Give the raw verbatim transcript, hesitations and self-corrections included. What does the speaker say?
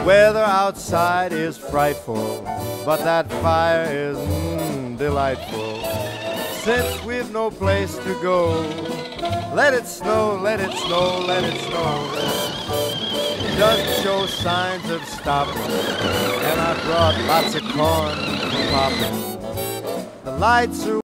Weather outside is frightful, but that fire is mm, delightful. Since we've no place to go, let it snow, let it snow, let it snow. It doesn't show signs of stopping, and I brought lots of corn popping. The lights are